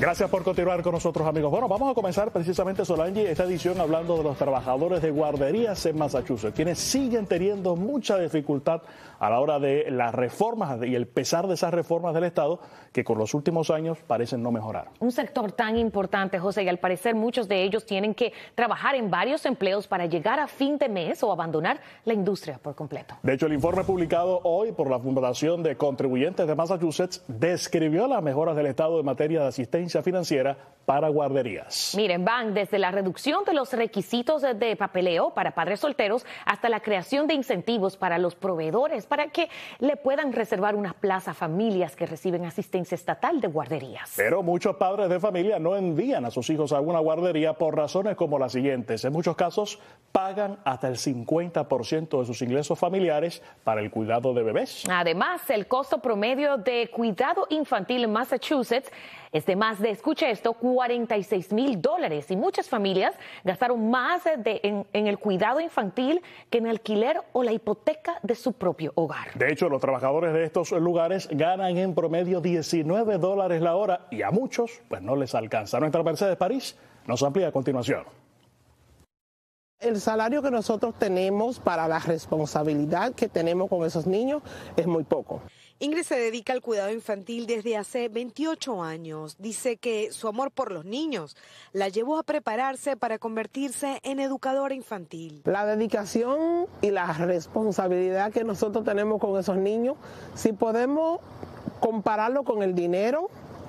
Gracias por continuar con nosotros, amigos. Bueno, vamos a comenzar precisamente, Solange, esta edición hablando de los trabajadores de guarderías en Massachusetts, quienes siguen teniendo mucha dificultad a la hora de las reformas y el pesar de esas reformas del Estado que con los últimos años parecen no mejorar. Un sector tan importante, José, y al parecer muchos de ellos tienen que trabajar en varios empleos para llegar a fin de mes o abandonar la industria por completo. De hecho, el informe publicado hoy por la Fundación de Contribuyentes de Massachusetts describió las mejoras del Estado en materia de asistencia financiera para guarderías. Miren, van desde la reducción de los requisitos de papeleo para padres solteros hasta la creación de incentivos para los proveedores para que le puedan reservar una plaza a familias que reciben asistencia estatal de guarderías. Pero muchos padres de familia no envían a sus hijos a una guardería por razones como las siguientes. En muchos casos pagan hasta el 50% de sus ingresos familiares para el cuidado de bebés. Además, el costo promedio de cuidado infantil en Massachusetts es de más de, escuche esto, $46,000 y muchas familias gastaron más en el cuidado infantil que en alquiler o la hipoteca de su propio hogar. De hecho, los trabajadores de estos lugares ganan en promedio $19 la hora y a muchos pues no les alcanza. Nuestra Mercedes París nos amplía a continuación. El salario que nosotros tenemos para la responsabilidad que tenemos con esos niños es muy poco. Ingrid se dedica al cuidado infantil desde hace 28 años. Dice que su amor por los niños la llevó a prepararse para convertirse en educadora infantil. La dedicación y la responsabilidad que nosotros tenemos con esos niños, si podemos compararlo con el dinero,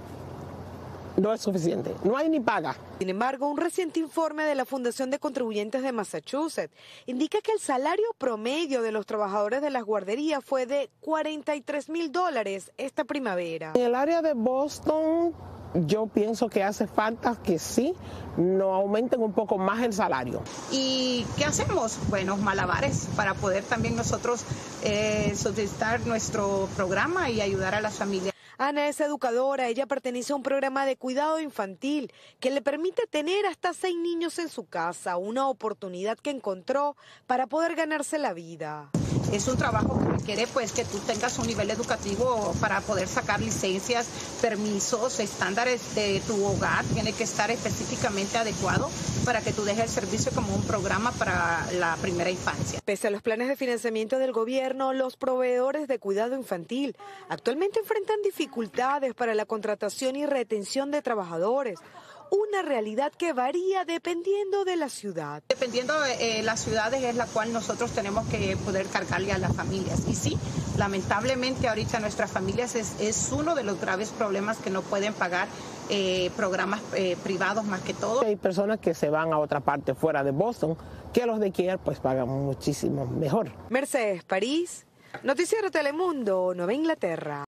no es suficiente, no hay ni paga. Sin embargo, un reciente informe de la Fundación de Contribuyentes de Massachusetts indica que el salario promedio de los trabajadores de las guarderías fue de $43,000 esta primavera. En el área de Boston, yo pienso que hace falta que sí nos aumenten un poco más el salario. ¿Y qué hacemos? Bueno, malabares para poder también nosotros solicitar nuestro programa y ayudar a las familias. Ana es educadora, ella pertenece a un programa de cuidado infantil que le permite tener hasta 6 niños en su casa, una oportunidad que encontró para poder ganarse la vida. Es un trabajo que requiere pues que tú tengas un nivel educativo para poder sacar licencias, permisos, estándares de tu hogar, tiene que estar específicamente adecuado para que tú dejes el servicio como un programa para la primera infancia. Pese a los planes de financiamiento del gobierno, los proveedores de cuidado infantil actualmente enfrentan dificultades para la contratación y retención de trabajadores. Una realidad que varía dependiendo de la ciudad. Dependiendo de las ciudades es la cual nosotros tenemos que poder cargarle a las familias. Y sí, lamentablemente ahorita nuestras familias es uno de los graves problemas que no pueden pagar programas privados más que todo. Hay personas que se van a otra parte fuera de Boston que los de Care pues pagan muchísimo mejor. Mercedes París, Noticiero Telemundo, Nueva Inglaterra.